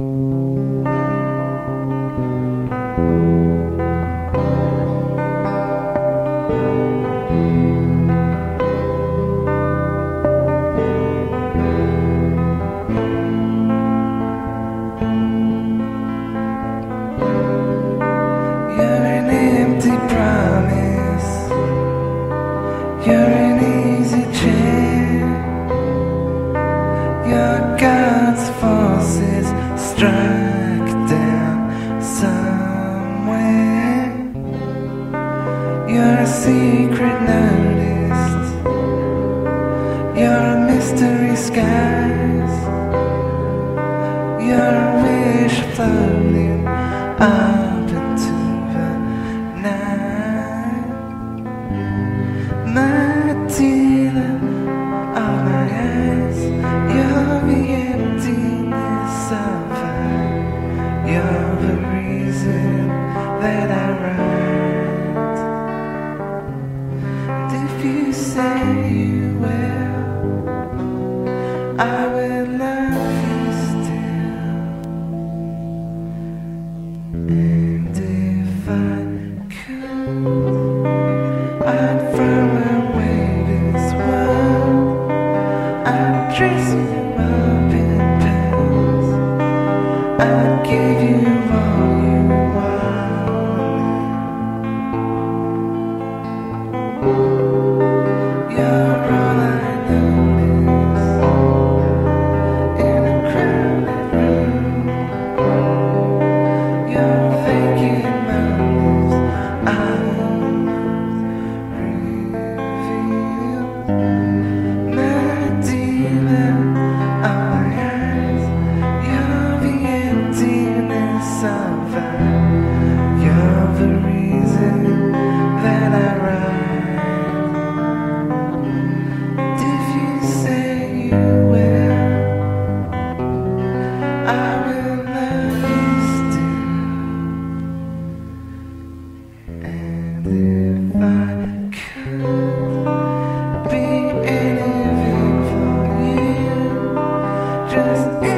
You're an empty promise. You're an easy chair. You're God's forces struck down somewhere. You're a secret noticed. You're a mystery skies. You're a wish floating up into the night. Medellia of my eyes, you're the emptiness of life. You're the reason that I write. And if you say you will, I will love you still. And if I could, I'd throw away this world. I'd dress you up in pearls. I'd give you all you wanted. You're all I notice in a crowded room. You're faking motives almost revealed. Medellia of my eyes, you're the emptiness of life. You're the reason that I write. And if you say you will, I will love you still. And if I could be anything for you, just